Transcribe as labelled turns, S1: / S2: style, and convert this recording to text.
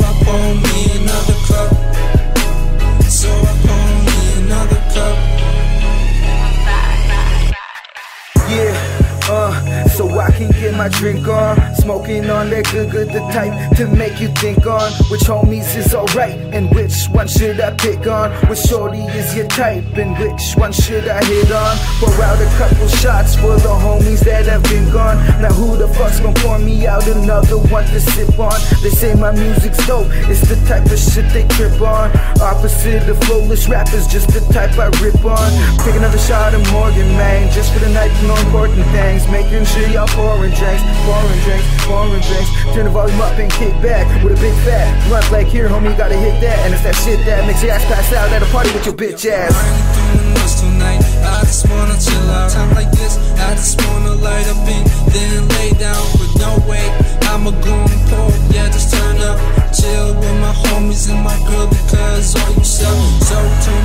S1: I pour me another cup. So I pour me another cup.
S2: Yeah, so I can get my drink on. Smoking on that good, the type to make you think on which homies is alright and which one should I pick on. Which shorty is your type and which one should I hit on. Pour out a couple shots for the homies that have been gone. Now who the fuck's gonna pour me out another one to sip on? They say my music's dope, it's the type of shit they trip on. Opposite of flawless rappers, just the type I rip on. Take another shot of Morgan, man, just for the night, no important things. Making sure y'all pouring drinks, pouring drinks, pouring drinks. Turn the volume up and kick back with a big fat blunt like here, homie, you gotta hit that. And it's that shit that makes your ass pass out at a party with your bitch ass.
S1: I ain't doing much tonight, I just wanna chill out. Time like this, I just wanna light up and then lay down. But no way, I'ma go and pour, yeah, just turn up. Chill with my homies and my girl because all you sell. So turn